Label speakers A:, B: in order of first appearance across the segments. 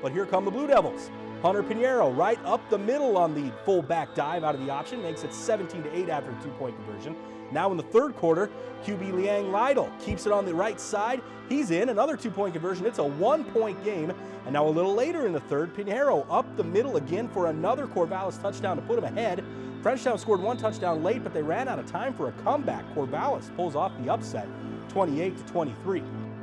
A: but here come the Blue Devils. Hunter Pinheiro right up the middle on the full-back dive out of the option, makes it 17-8 after a two-point conversion. Now in the third quarter, QB Liang Lytle keeps it on the right side. He's in, another two-point conversion. It's a one-point game. And now a little later in the third, Pinheiro up the middle again for another Corvallis touchdown to put him ahead. Frenchtown scored one touchdown late, but they ran out of time for a comeback. Corvallis pulls off the upset, 28-23.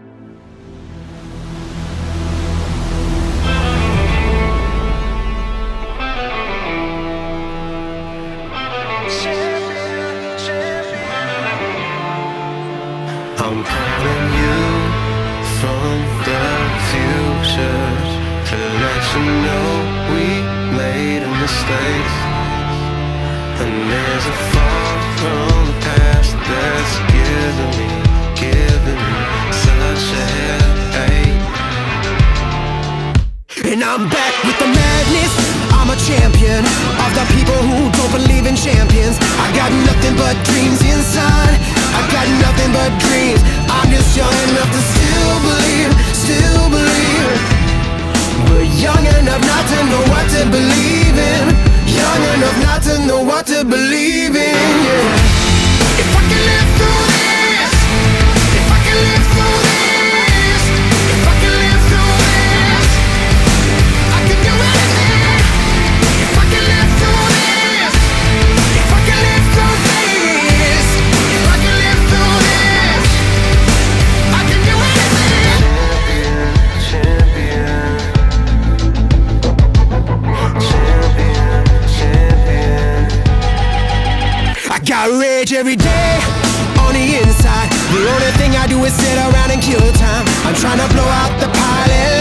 B: I'm calling you from the future to let you know we made a mistake, and there's a far from the past that's giving me such a headache. And I'm back with the madness. I'm a champion of the people who don't believe in champions. I got nothing but dreams inside. I got nothing but dreams. I'm just young enough to still believe, but young enough not to know what to believe in. Young enough not to know what to believe in, yeah. If I can live through this, if I can live through this, if I can live through this, I can do anything. If I can live through this, if I can live through this, if I can live through this, I can do anything. Champion, champion. I got rage every day on the inside. The only thing I do is sit around and kill time. I'm trying to blow out the pilot